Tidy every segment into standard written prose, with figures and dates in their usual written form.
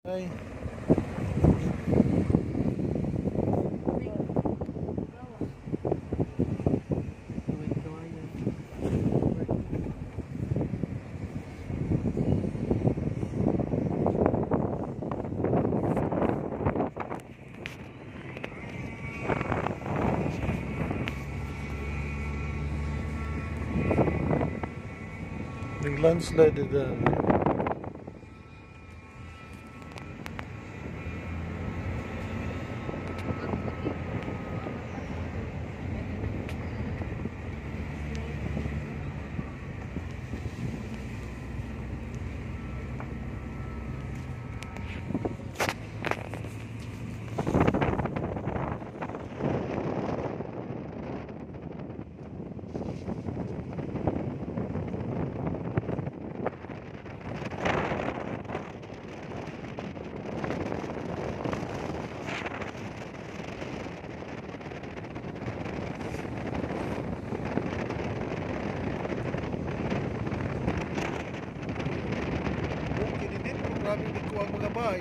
Ay. Landslide din. Grabe din ko ang mga bahay.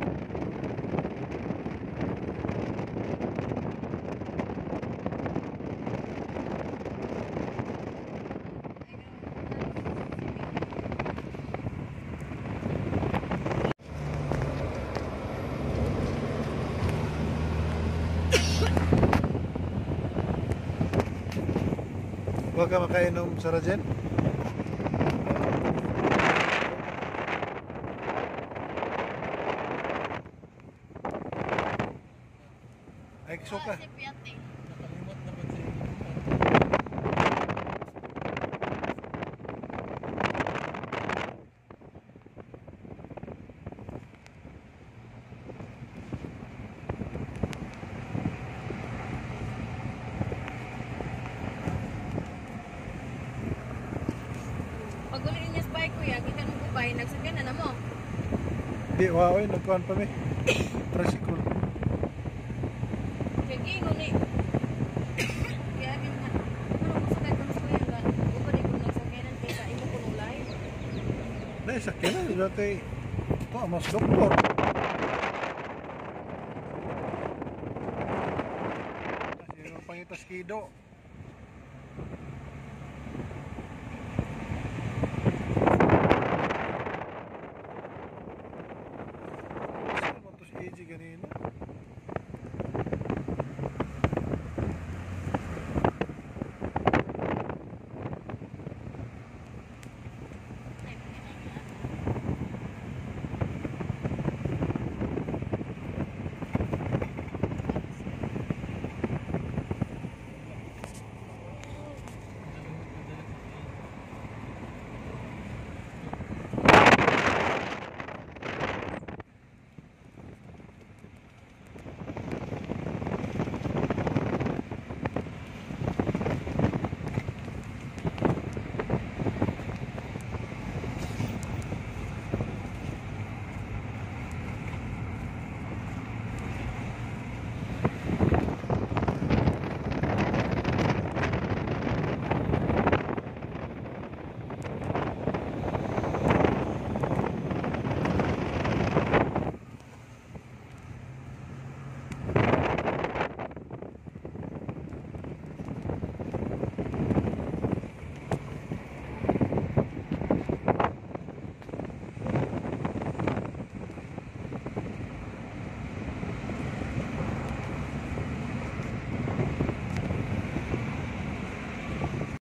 Huwag ka makainom sa Rajen? Ay, suka. Nakalimot na ba siya? Pag uliin niya sa bike ko yan, kita nung kupay, nagsakyan na mo. Di, wow, nagkuhan pa mi. Tricycle. Sige, ngunit. Kaya amin nga, ano mo sakay kang sakyan ka? Upa di ko nagsakyanan kaysa imo ko nung live. Dahil sakyan na, dati ito, mas doktor. Kasi yung pangitas kido. Saan mo ito si AJ ganina?